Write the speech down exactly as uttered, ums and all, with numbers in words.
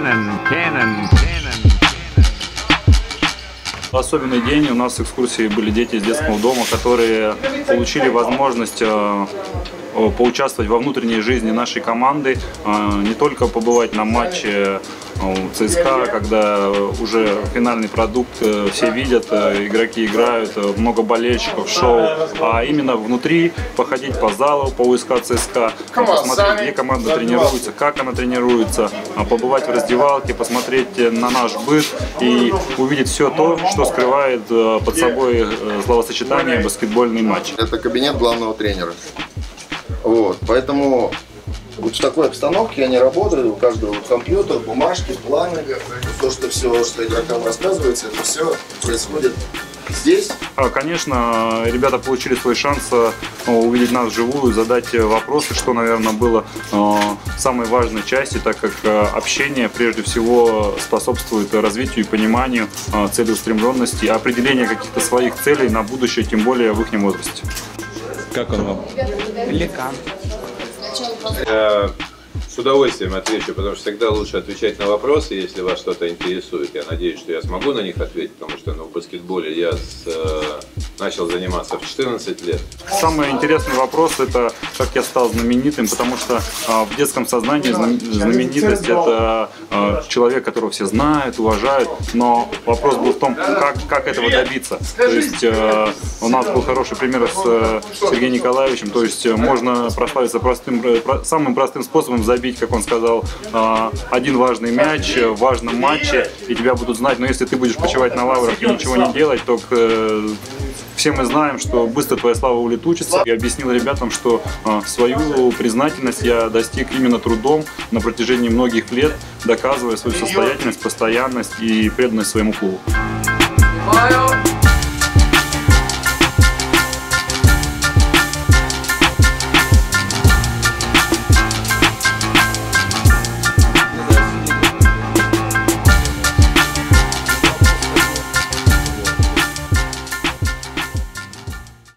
Cannon, Cannon, Cannon. Особенный день. У нас экскурсии были дети из детского дома, которые получили возможность поучаствовать во внутренней жизни нашей команды, не только побывать на матче ЦСКА, когда уже финальный продукт все видят, игроки играют, много болельщиков, шоу, а именно внутри походить по залу, по УСК ЦСКА, посмотреть, где команда тренируется, как она тренируется, побывать в раздевалке, посмотреть на наш быт и увидеть все то, что скрывает под собой словосочетание баскетбольный матч. Это кабинет главного тренера. Вот, поэтому вот в такой обстановке они работают, у каждого вот компьютер, бумажки, планы, то, что все, что игрокам рассказывается, это все происходит здесь. Конечно, ребята получили свой шанс увидеть нас вживую, задать вопросы, что, наверное, было самой важной частью, так как общение прежде всего способствует развитию и пониманию целеустремленности, определению каких-то своих целей на будущее, тем более в их возрасте. Как он вам? Великан. Я с удовольствием отвечу, потому что всегда лучше отвечать на вопросы, если вас что-то интересует. Я надеюсь, что я смогу на них ответить, потому что ну, в баскетболе я с, э, начал заниматься в четырнадцать лет. Самый интересный вопрос — это как я стал знаменитым, потому что э, в детском сознании знаменитость — это э, человек, которого все знают, уважают, но вопрос был в том, как, как этого добиться. То есть э, у нас был хороший пример с э, Сергеем Николаевичем, то есть э, можно прославиться простым, про, самым простым способом забить, как он сказал, один важный мяч в важном матче, и тебя будут знать, но если ты будешь почивать на лаврах и ничего не делать, то все мы знаем, что быстро твоя слава улетучится. Я объяснил ребятам, что свою признательность я достиг именно трудом на протяжении многих лет, доказывая свою состоятельность, постоянность и преданность своему клубу.